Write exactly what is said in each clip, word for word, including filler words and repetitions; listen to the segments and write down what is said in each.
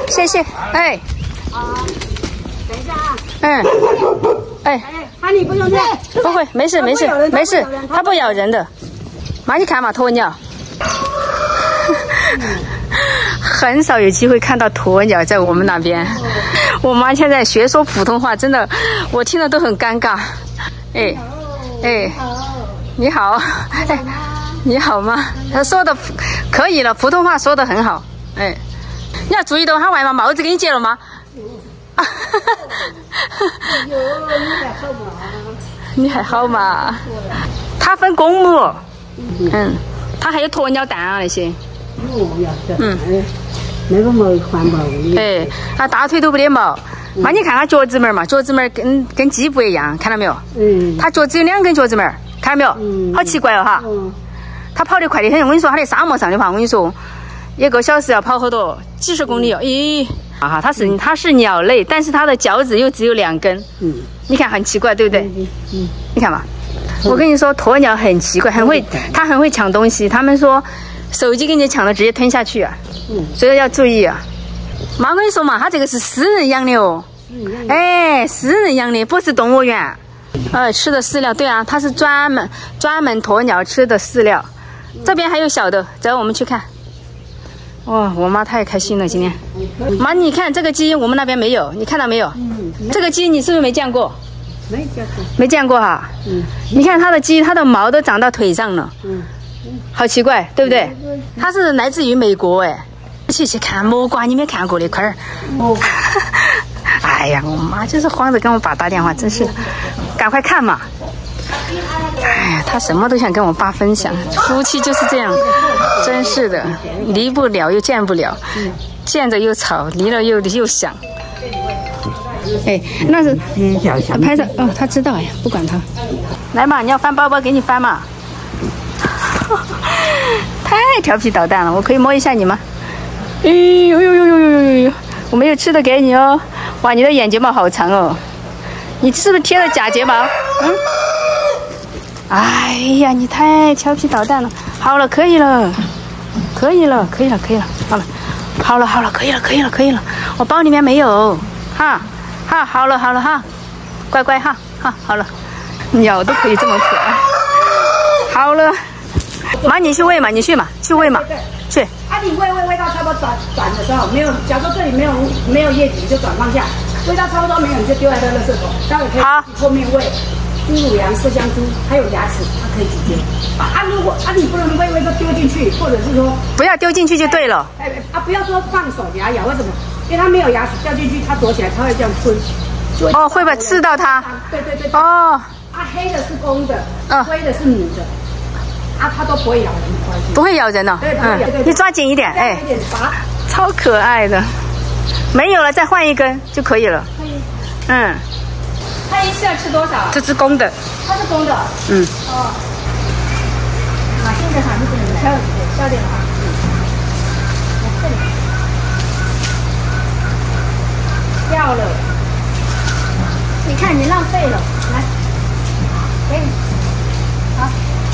谢谢。哎， 好，等一下啊。 嗯，哎， 哈尼不用这样， 不会，没事没事没事，它不咬人的。妈，你看嘛，鸵鸟。很少有机会看到鸵鸟在我们那边。我妈现在学说普通话，真的我听了都很尴尬。哎哎，你好，哎，你好吗？她说的可以了，普通话说的很好。哎，你要注意到它外嘛，帽子给你揭了吗？你还好嘛？它分公母，嗯，它还有鸵鸟蛋啊那些。嗯， 那个毛环保。 哎，它大腿都不得毛。妈，你看它脚趾门嘛，脚趾门跟跟鸡不一样，看到没有？嗯。它脚只有两根脚趾门，看到没有？嗯。好奇怪哦哈。嗯。它跑得快得很，我跟你说，它在沙漠上的话，我跟你说，一个小时要跑好多，几十公里哦。咦，啊哈，它是它是鸟类，但是它的脚趾又只有两根。嗯。你看很奇怪，对不对？嗯。你看嘛，我跟你说，鸵鸟很奇怪，很会，它很会抢东西。他们说。手机给你抢了，直接吞下去啊！嗯，所以要注意啊。妈，我跟你说嘛，它这个是私人养的哦。嗯。哎，私人养的，不是动物园。呃，吃的饲料，对啊，它是专门专门鸵鸟吃的饲料。这边还有小的，走，我们去看。哇，我妈太开心了今天。妈，你看这个鸡，我们那边没有，你看到没有？嗯。这个鸡你是不是没见过？ 没见过。 没见过哈。嗯。你看它的鸡，它的毛都长到腿上了。嗯。好奇怪，对不对？它是来自于美国哎，去去看蘑菇，你没看过那块儿。哦。哎呀，我妈就是慌着跟我爸打电话，真是，赶快看嘛。哎呀，他什么都想跟我爸分享，夫妻就是这样，真是的，离不了又见不了，见着又吵，离了又又想。哎，那是嗯，拍照哦，他知道呀，不管他。来嘛，你要翻包包，给你翻嘛。太调皮捣蛋了，我可以摸一下你吗？哎呦呦呦呦呦呦呦！我没有吃的给你哦。哇，你的眼睫毛好长哦，你是不是贴了假睫毛？嗯。哎呀，你太调皮捣蛋了。好了，可以了，可以了，可以了，可以了。好了，好了，好了，可以了，可以了，可以了。我包里面没有，哈，哈，好了，好了哈，乖乖哈，哈，好了。鸟都可以这么可爱。好了。妈，你去喂嘛，你去嘛，去喂嘛，去。 啊，你喂喂喂到差不多转转的时候，没有，假如说这里没有没有叶子，你就转放下；喂到差不多没有，你就丢在这个垃圾桶。待会可以后面喂猪乳羊、麝香猪，还有牙齿，它可以直接。啊，如果啊你不能喂喂都丢进去，或者是说不要丢进去就对了。 哎啊，不要说放手给它咬，为什么？因为它没有牙齿掉进去，它啄起来，它会这样吞。 哦，会不会刺到它？ 对对对。 哦。 啊，黑的是公的，灰的是母的。啊，它都不会咬人， 不会咬人的、哦。 对，嗯，对对你抓紧一点，哎，超可爱的。没有了，再换一根就可以了。可以。嗯。 它一次要吃多少？ 这只公的。 它是公的。嗯。哦。啊，现在还是这里，小小点了啊。这里。掉了。你看，你浪费了，来，给你。好。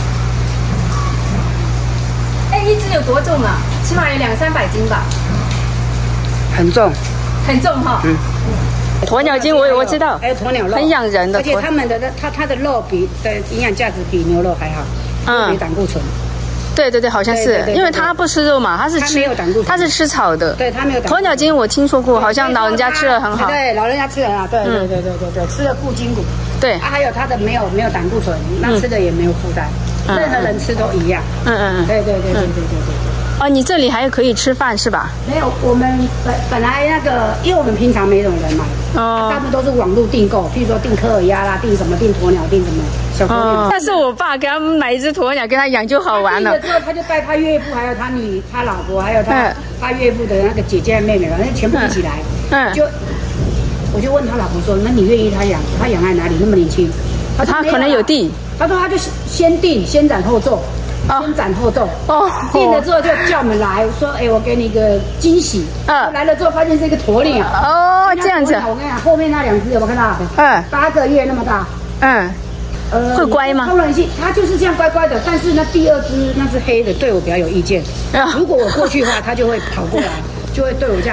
哎，一只有多重啊？起码有两三百斤吧。 很重， 很重哈。嗯。 鸵鸟筋我我知道， 还有鸵鸟肉， 很养人的。 而且它们的它它的肉比的营养价值比牛肉还好，嗯，没胆固醇。 对对对，好像是，因为它不吃肉嘛，它是吃， 没有胆固醇， 它是吃草的。 对，它没有胆固醇。 鸵鸟筋我听说过，好像老人家吃了很好。 对，老人家吃的啊，对对对对对对，吃了固筋骨。 对。 啊，还有它的没有没有胆固醇，那吃的也没有负担。任何人吃都一样。嗯嗯嗯。对对对对对对对。 哦，你这里还可以吃饭是吧？ 没有，我们本本来那个，因为我们平常没什么人买，哦，大部分都是网络订购，譬如说订科尔鸭啦，订什么订鸵鸟，订什么小鸵鸟。 但是我爸给他们买一只鸵鸟，给他养就好玩了。 订了之后，他就带他岳父，还有他女、他老婆，还有他他岳父的那个姐姐、妹妹，反正全部一起来。嗯。就我就问他老婆说：“那你愿意他养？他养在哪里？那么年轻？” 他他可能有地。 他说他就先订，先斩后奏。先斩后奏哦，订了之后就叫我们来说，哎，我给你一个惊喜。嗯，来了之后发现是一个鸵鸟。 哦，这样子。 我跟你讲，后面那两只有没有看到？嗯，八个月那么大。嗯，呃，会乖吗？通人性，它就是这样乖乖的。但是那第二只那只黑的对我比较有意见。如果我过去的话，它就会跑过来，就会对我这样哈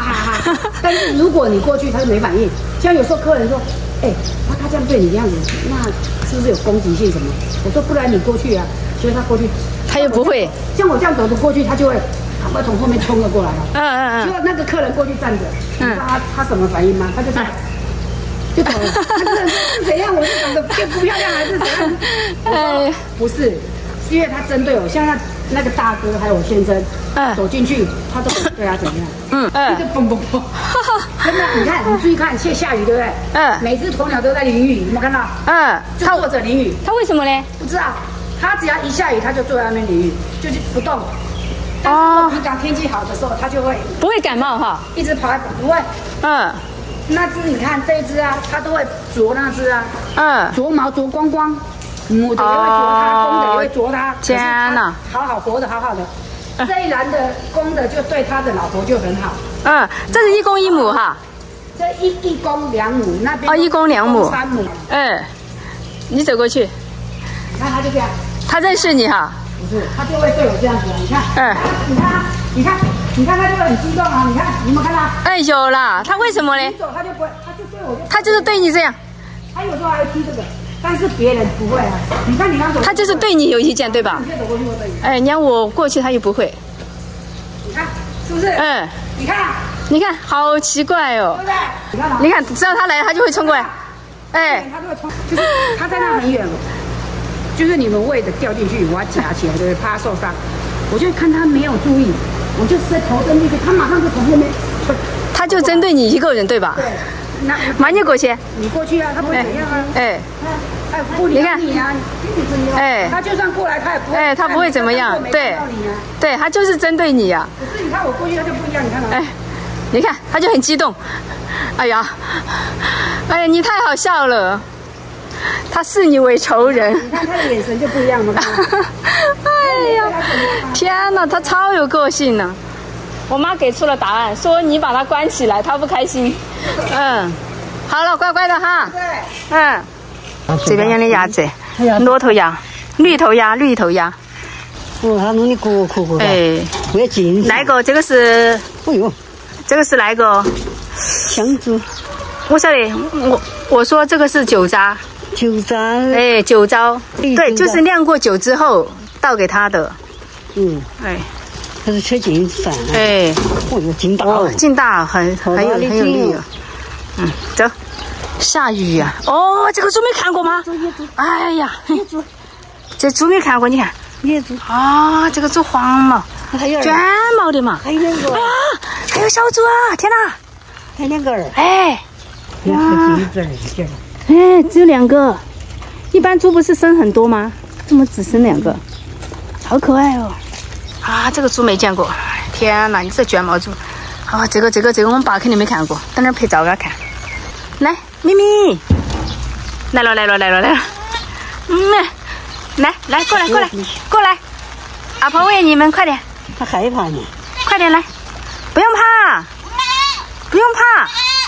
哈哈。但是如果你过去，他就没反应。像有时候客人说，哎、欸，他他这样对你这样子，那是不是有攻击性什么？我说不然你过去啊，所以他过去， 他又不会。像我这样走的过去，他就会赶快从后面冲了过来了。 嗯嗯嗯。 结果那个客人过去站着，你知道他他什么反应吗？他就这样。就走了，他是怎样？我是长得变不漂亮还是怎样？我说不是，是因为他针对我，像那那个大哥还有我先生，嗯，走进去，他都对他怎样？嗯嗯，就嘣嘣嘣，真的，你看，你注意看，现在下雨对不对？嗯，每只鸵鸟都在淋雨，有没有看到？嗯，就坐着淋雨， 他为什么呢？ 不知道，他只要一下雨，他就坐在那边淋雨，就是不动。哦，平常天气好的时候，他就会不会感冒哈， 一直跑来不会，嗯。那只你看这一只啊，它都会啄那只啊，嗯，啄毛啄光光，母的也会啄它，公的也会啄它。 天哪， 好好活得好好的，这一栏的公的就对他的老婆就很好。 嗯，这是一公一母哈。 这一一公两母那边。 哦，一公两母。 三母。 嗯，你走过去。 你看他就这样。 他认识你哈。 不是，他就会对我这样子，你看。嗯。你看，你看。你看他就会很激动啊！你看，你有没有看到？ 哎，有啦。他为什么呢？ 你走他就不会，他就对我就。 他就是对你这样。 他有时候还会踢这个，但是别人不会啊。你看你刚走。 他就是对你有意见，对吧？ 你先走过去，我对你。 哎，你看我过去，他又不会。 你看是不是？嗯。你看。 你看，好奇怪哦。 对不对？你看。 你看，只要他来，他就会冲过来。 哎。他就会冲，就是他在那很远，就是你们喂的掉进去，我要夹起来，对不对？怕他受伤。我就看他没有注意。我就伸头伸进去，他马上就从后面， 他就针对你一个人，对吧？ 对，那马你过去， 你过去啊，他不会怎样啊。哎，哎，不理你啊，哎，他就算过来，他也不会， 哎，他不会怎么样，对，对他就是针对你呀。 可是你看我过去，他就不一样，你看到？哎， 你看他就很激动，哎呀，哎呀，你太好笑了，他视你为仇人。 你看他的眼神就不一样了。 哎呀，天哪，他超有个性呢！我妈给出了答案，说你把他关起来，他不开心。嗯，好了，乖乖的哈。对。嗯。这边养的鸭子，骆驼鸭、绿头鸭、绿头鸭。 哦，他弄的可可可。 哎。 越近。 那个，这个是。 哎呦。 这个是哪个？ 香猪。 我晓得，我我说这个是酒渣。 酒渣。 哎，酒糟。对，就是酿过酒之后。倒给他的， 嗯，哎，他是缺劲饭，哎，哦哟，劲大哦， 劲大，很很有很有力啊，嗯，走，下雨呀，哦，这个猪没看过吗？哎呀，这猪没看过，你看， 野猪啊，这个猪黄毛，卷毛的嘛， 还有两个啊，还有小猪啊，天哪， 还有两个儿， 哎， 哇， 哎，只有两个，一般猪不是生很多吗？怎么只生两个？好可爱哦！啊，这个猪没见过，天哪，你这卷毛猪！啊，这个这个这个我们爸肯定没看过，等点拍照给他看。来，咪咪，来了来了来了来了，嗯，来来过来过来过来，阿婆喂你们，快点！ 他害怕呢， 快点来，不用怕，不用怕，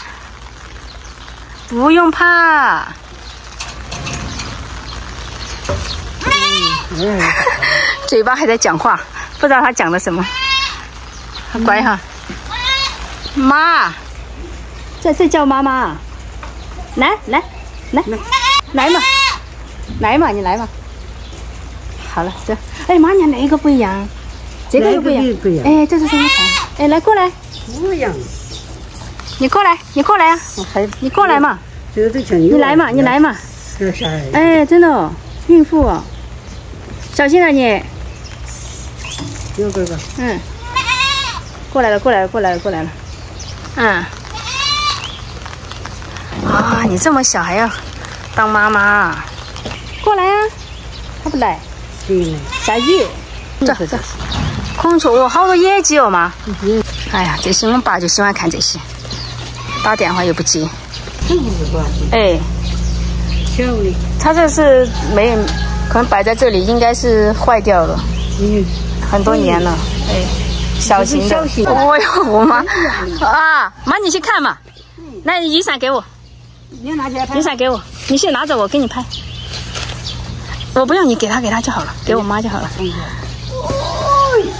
不用怕。嗯，嘴巴还在讲话，不知道他讲了什么。很乖哈，妈，在这叫妈妈。来来来来嘛，来嘛，你来嘛。好了，走。哎妈，你哪个不一样？这个又不一样。不一样。哎，这是什么菜？哎，来过来。 不一样。 你过来，你过来啊！你过来嘛。你来嘛，你来嘛。哎，真的哦，孕妇哦。小心点你。 有哥哥。 嗯。过来了，过来了，过来了，过来了。嗯。啊，你这么小还要当妈妈？过来啊！他不来。 对。 下雨。走走。孔雀哦，好多野鸡哦妈。嗯。哎呀，这些我们爸就喜欢看这些，打电话又不接。哎。小的。他这是没。可能摆在这里，应该是坏掉了，嗯，很多年了，哎，小型的。哦哟，我妈啊，妈你去看嘛，来雨伞给我， 你拿起来拍。 雨伞给我，你先拿着，我给你拍。我不用你给他，给他就好了，给我妈就好了。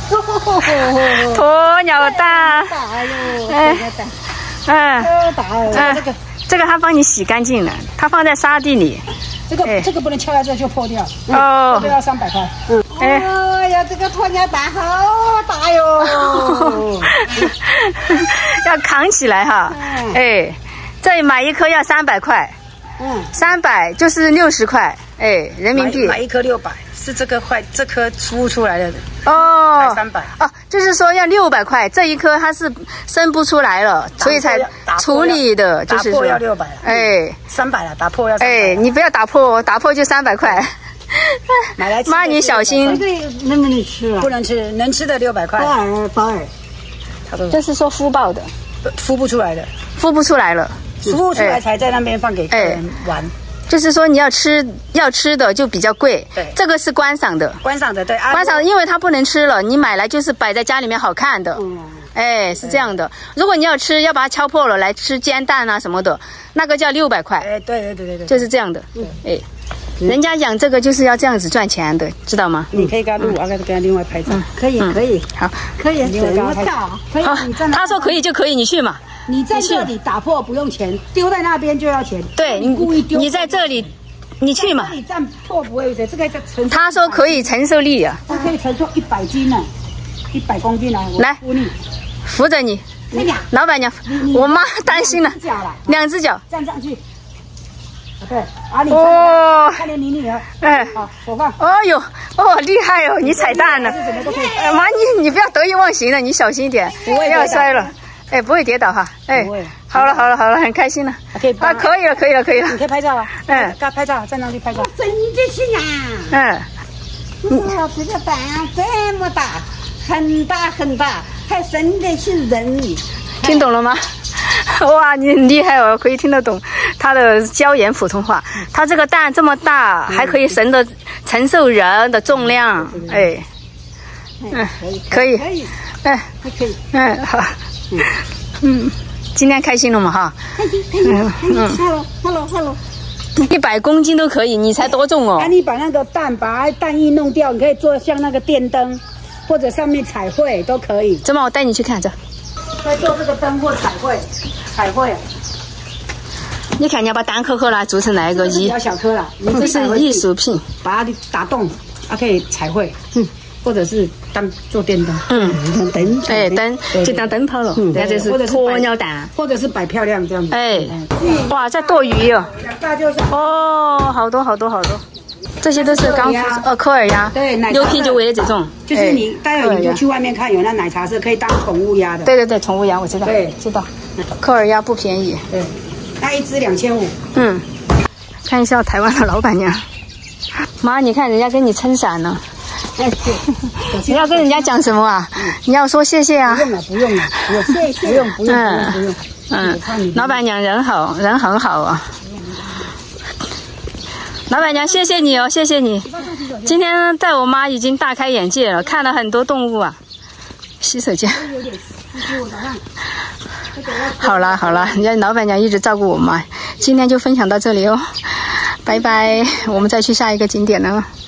鸵鸟蛋， 大哟， 哎，嗯， 大哦，这个这个它帮你洗干净了，它放在沙地里。 这个这个不能敲在这就破掉。 哦， 这个要三百块。 嗯， 哎呀，这个鸵鸟蛋好大哟， 要扛起来哈。哎，这买一颗要三百块。嗯，三百就是六十块，哎，人民币。 买一颗六百，是这个块，这颗出出来的。 哦， 才三百。 哦，就是说要六百块，这一颗它是生不出来了，所以才处理的，就是说。 打破要六百。哎，三百了，打破要。 哎，你不要打破，打破就三百块。 买来吃。 妈，你小心。 这个能不能吃啊？不能吃，能吃的六百块。保尔，保尔。 这是说孵爆的， 孵不出来的， 孵不出来了。 孵不出来才在那边放给客人玩， 就是说你要吃要吃的就比较贵，对，这个是观赏的， 观赏的对， 观赏的，因为它不能吃了，你买来就是摆在家里面好看的，嗯，哎，是这样的。如果你要吃，要把它敲破了来吃煎蛋啊什么的，那个叫六百块，哎， 对对对对对， 就是这样的，哎，人家养这个就是要这样子赚钱的，知道吗？ 你可以给他录，我给他另外拍照，可以可以， 好， 可以，怎么跳？可以， 他说可以就可以，你去嘛。 你在这里打破不用钱，丢在那边就要钱。 对，你故意丢。你在这里，你去嘛。 这里站破不会的，这个叫承受。 他说可以承受力啊。 它可以承受一百斤呢，一百公斤啊。 来，扶你，扶着你。老板娘，我妈担心了。两只脚。 站上去。对，啊你哦，看见你女儿。哎，好，手放。 哦呦，哦厉害哦，你踩蛋了。哎妈，你你不要得意忘形了，你小心一点，不要摔了。哎，不会跌倒哈！哎，好了好了好了，很开心了。 可以啊，可以了可以了可以了。 你可以拍照啊。嗯，给他拍照，站上去拍照。真的是呀。嗯。你说这个蛋这么大，很大很大，还生得起人。 听懂了吗？哇，你很厉害哦，可以听得懂他的椒盐普通话。他这个蛋这么大，还可以生得承受人的重量。哎。嗯，可以可以。哎， 还可以。 嗯，好。嗯嗯，今天开心了嘛哈？ 开心开心。嗯 ，hello hello hello， 一百公斤都可以，你才多重哦？ 啊，你把那个蛋把蛋液弄掉，你可以做像那个电灯，或者上面彩绘都可以。 怎么？我带你去看这。 可以做这个灯或彩绘，彩绘。 你看，你要把蛋壳壳啦做成那个艺， 比较小颗了， 这是艺术品， 把它打洞，它可以彩绘。嗯。或者是当做电灯，嗯，灯， 哎，灯就当灯泡了，嗯，那就是鸵鸟蛋， 或者是摆漂亮这样子， 哎，哇，在剁鱼哦，哦，好多好多好多，这些都是刚孵哦，科尔鸭， 对， 牛皮就为了这种， 就是你待会你就去外面看，有那奶茶是可以当宠物鸭的， 对对对，宠物鸭我知道，对，知道，科尔鸭不便宜， 对，那一只两千五， 嗯，看一下台湾的老板娘，妈，你看人家给你撑伞呢。哎，你要跟人家讲什么啊？嗯、你要说谢谢啊？ 不用了，不用了，不用，谢谢，不用，不用，嗯、不用。 嗯，老板娘人好，人很好啊。老板娘，谢谢你哦，谢谢你。今天带我妈已经大开眼界了，看了很多动物啊。洗手间。好啦好啦，人家老板娘一直照顾我妈，今天就分享到这里哦，拜拜，我们再去下一个景点了。